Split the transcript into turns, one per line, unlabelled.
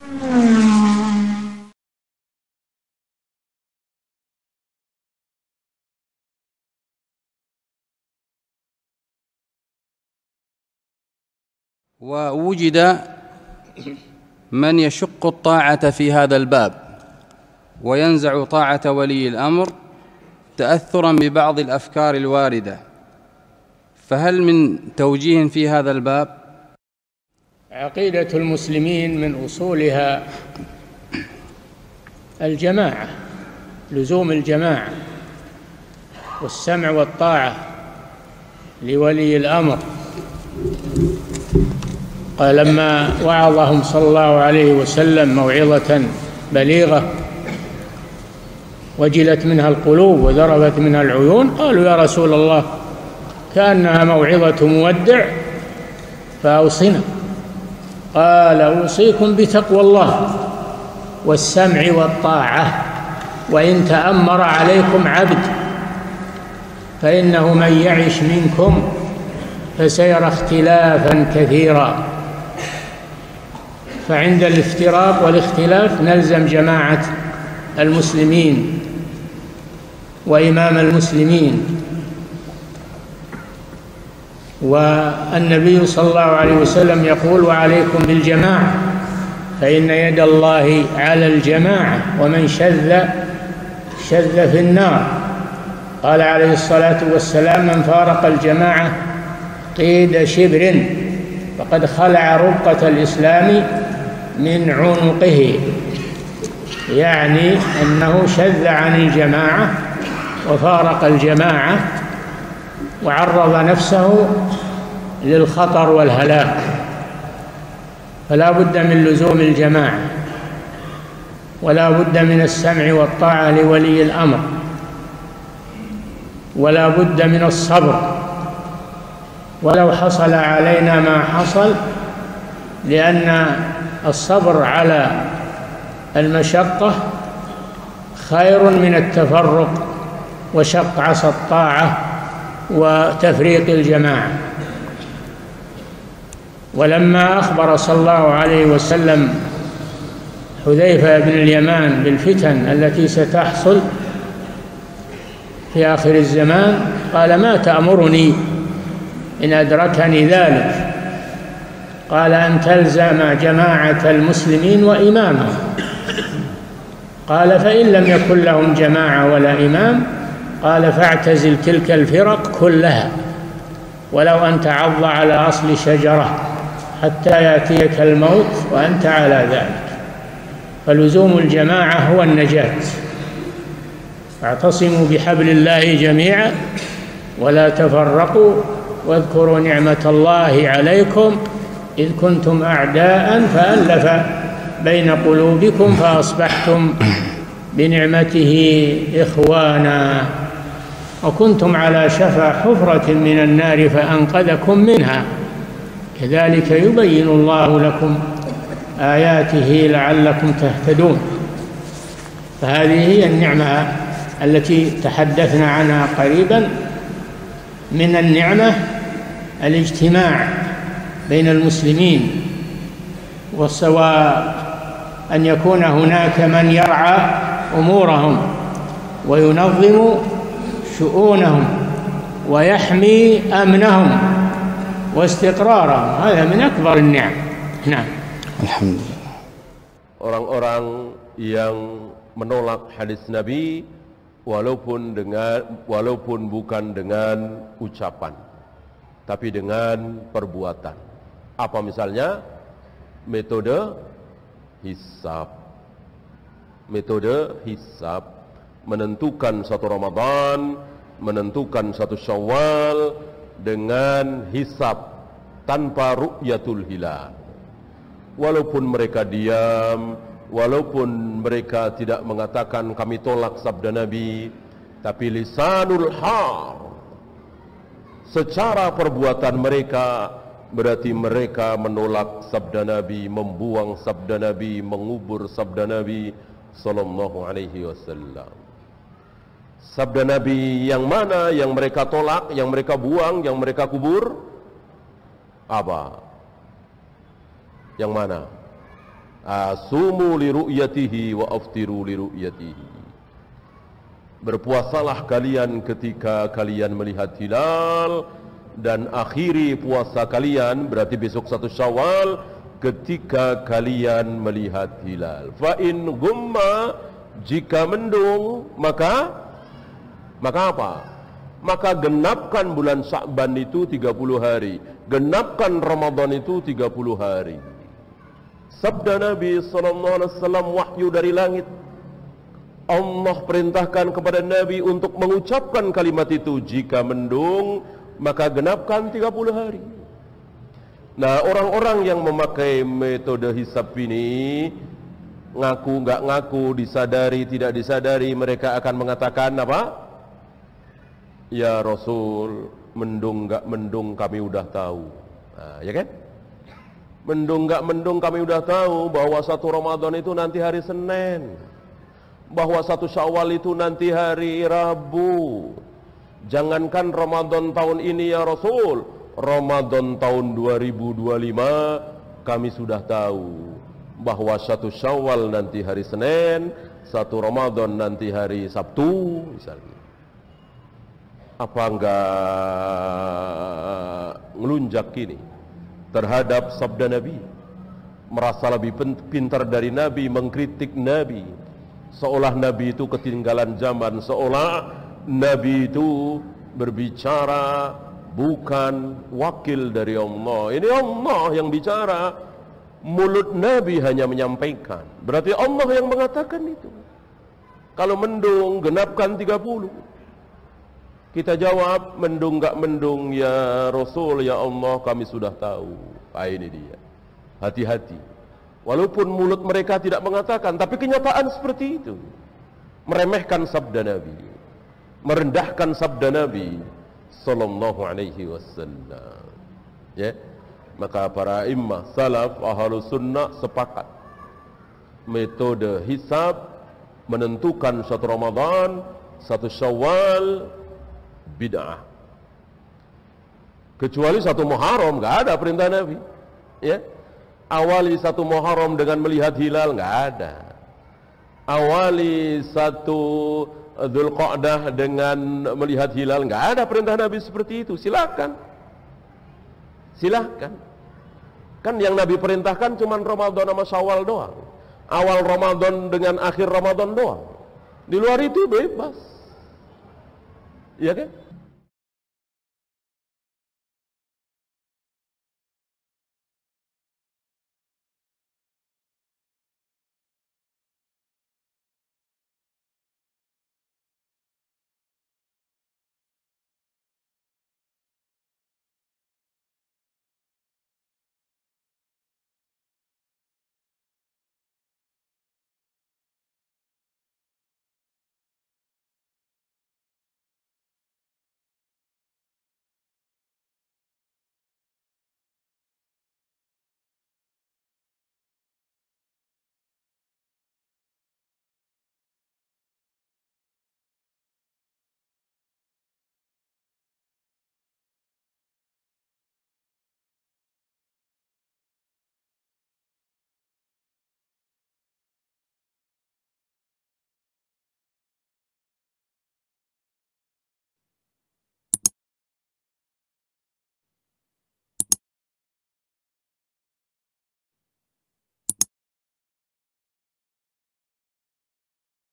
ووجد من يشق الطاعة في هذا الباب وينزع طاعة ولي الأمر تأثرا ببعض الأفكار الواردة، فهل من توجيه في هذا الباب؟
عقيدة المسلمين من أصولها الجماعة، لزوم الجماعة والسمع والطاعة لولي الأمر. قال لما وعظهم صلى الله عليه وسلم موعظة بليغة وجلت منها القلوب وذرفت منها العيون، قالوا يا رسول الله كأنها موعظة مودع فأوصنا. قال أوصيكم بتقوى الله والسمع والطاعة وإن تأمر عليكم عبد، فإنه من يعش منكم فسيرى اختلافا كثيرا. فعند الافتراق والاختلاف نلزم جماعة المسلمين وإمام المسلمين. والنبي صلى الله عليه وسلم يقول وعليكم بالجماعة فإن يد الله على الجماعة ومن شذ في النار. قال عليه الصلاة والسلام من فارق الجماعة قيد شبر فقد خلع ربقة الإسلام من عنقه، يعني أنه شذ عن الجماعة وفارق الجماعة وعرض نفسه للخطر والهلاك. فلا بد من لزوم الجماعة ولا بد من السمع والطاعة لولي الأمر ولا بد من الصبر ولو حصل علينا ما حصل، لأن الصبر على المشقة خير من التفرق وشق عصا الطاعة وتفريق الجماعة. ولما أخبر صلى الله عليه وسلم حذيفة بن اليمان بالفتن التي ستحصل في آخر الزمان قال ما تأمرني إن أدركني ذلك؟ قال أن تلزم جماعة المسلمين وإمامهم. قال فإن لم يكن لهم جماعة ولا إمام قال فاعتزل تلك الفرق كلها ولو أن تعض على أصل شجرة حتى يأتيك الموت وأنت على ذلك. فلزوم الجماعة هو النجاة. فاعتصموا بحبل الله جميعا ولا تفرقوا واذكروا نعمة الله عليكم إذ كنتم أعداء فألف بين قلوبكم فأصبحتم بنعمته إخوانا وكنتم على شفا حفرة من النار فأنقذكم منها كذلك يبين الله لكم آياته لعلكم تهتدون. فهذه هي النعمة التي تحدثنا عنها قريبا. من النعمة الاجتماع بين المسلمين، وسواء أن يكون هناك من يرعى أمورهم وينظم شؤونهم ويحمي أمنهم واستقرارهم، هذا من أكبر النعم. نعم.
الحمد لله.
Orang-orang yang menolak hadis Nabi walaupun bukan dengan ucapan, tapi dengan perbuatan. Apa misalnya? Metode hisab. Metode hisab menentukan satu Ramadan, menentukan satu Syawal dengan hisab tanpa ru'yatul hilal. Walaupun mereka diam, walaupun mereka tidak mengatakan kami tolak sabda Nabi, tapi lisanul hal secara perbuatan mereka berarti mereka menolak sabda Nabi, membuang sabda Nabi, mengubur sabda Nabi sallallahu alaihi wasallam. Sabda Nabi yang mana yang mereka tolak, yang mereka buang, yang mereka kubur? Apa? Yang mana? Asumu li ru'yatihi wa aftiru li ru'yatihi. Berpuasalah kalian ketika kalian melihat hilal, dan akhiri puasa kalian, berarti besok 1 Syawal, ketika kalian melihat hilal. Fa in gumma, jika mendung, maka apa? Maka genapkan bulan Sya'ban itu 30 hari. Genapkan Ramadan itu 30 hari. Sabda Nabi SAW, wahyu dari langit. Allah perintahkan kepada Nabi untuk mengucapkan kalimat itu. Jika mendung, maka genapkan 30 hari. Nah, orang-orang yang memakai metode hisab ini, ngaku nggak ngaku, disadari tidak disadari, mereka akan mengatakan apa? Ya Rasul, mendung nggak mendung kami udah tahu. Nah, ya kan? Mendung nggak mendung kami udah tahu bahwa 1 Ramadan itu nanti hari Senin, bahwa 1 Syawal itu nanti hari Rabu. Jangankan Ramadan tahun ini ya Rasul, Ramadan tahun 2025 kami sudah tahu bahwa 1 Syawal nanti hari Senin, 1 Ramadan nanti hari Sabtu misalnya. Apa enggak ngelunjak ini terhadap sabda Nabi, merasa lebih pintar dari Nabi, mengkritik Nabi, seolah Nabi itu ketinggalan zaman, seolah Nabi itu berbicara bukan wakil dari Allah. Ini Allah yang bicara, mulut Nabi hanya menyampaikan. Berarti Allah yang mengatakan itu. Kalau mendung, genapkan 30. Kita jawab, mendung gak mendung ya Rasul, ya Allah, kami sudah tahu. Ini dia. Hati-hati. Walaupun mulut mereka tidak mengatakan, tapi kenyataan seperti itu. Meremehkan sabda Nabi, merendahkan sabda Nabi sallallahu alaihi wasallam. Ya. Maka para imam salaf ahlus sunnah sepakat metode hisab menentukan 1 Ramadan, 1 Syawal bid'ah. Kecuali 1 Muharram enggak ada perintah Nabi. Ya. Awali 1 Muharram dengan melihat hilal, enggak ada. Awali 1 Dzulqa'dah dengan melihat hilal, enggak ada perintah Nabi seperti itu. Silakan. Silakan. Kan yang Nabi perintahkan cuma Ramadan sama Syawal doang. Awal Ramadan dengan akhir Ramadan doang. Di luar itu bebas. Iya kan?